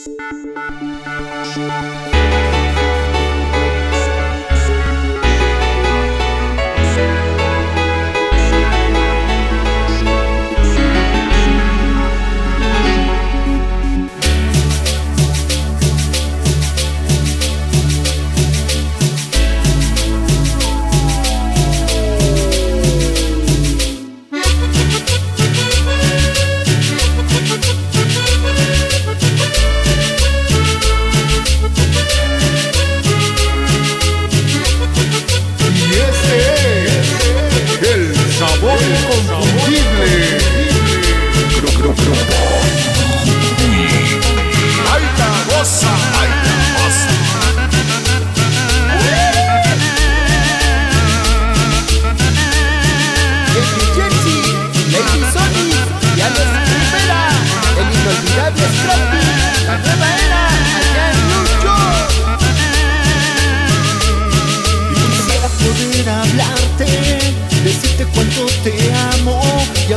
Decirte cuánto te amo y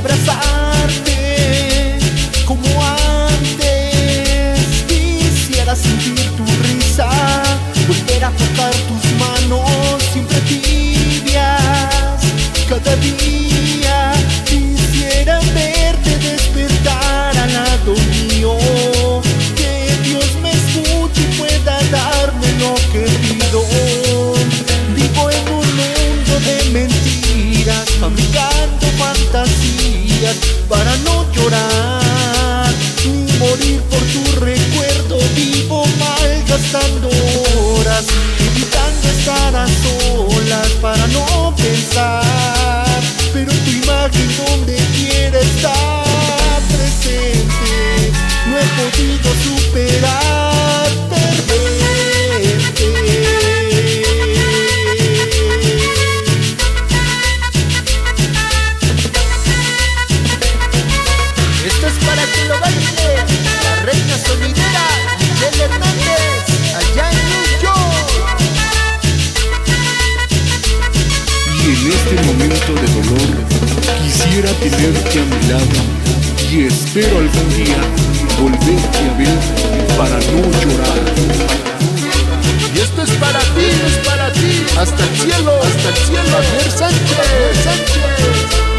abrazarte como antes. Quisiera sentir tu risa, volver a tocar tus manos siempre tibias. Cada día quisiera verte despertar al lado mío, que Dios me escuche y pueda darme lo que pido. Vivo en un mundo de mentiras, fabricando fantasías para no llorar ni morir por tu recuerdo. Vivo malgastando horas, evitando estar a solas para no pensar, pero tu imagen donde quiera está presente. No he podido superar perderte. Esto es para que lo baile la reina sonidera Michelle Hernández, allá en New York. Y en este momento de dolor quisiera tenerte a mi lado, y espero algún día volverte a ver para no llorar. Y esto es para ti, hasta el cielo, Javier Sánchez.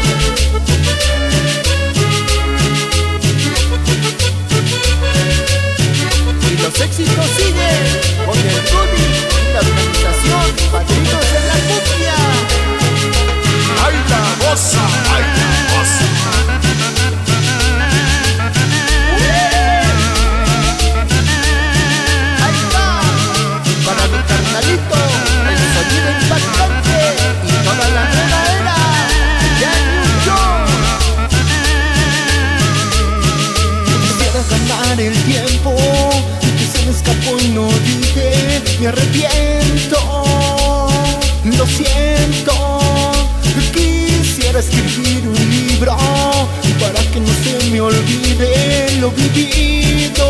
Y los éxitos siguen con el Rudy y la organización Padrinos de la Cumbia. ¡Ay, la goza! ¡Ay, la goza! Ahí va, para mi carnalito, el sonido impactante y toda la nueva era, ya en New York. Quisiera ganar el tiempo que se me escapó y no dije, me arrepiento, lo siento. Quisiera escribir un libro para que no se me olvide lo vivido.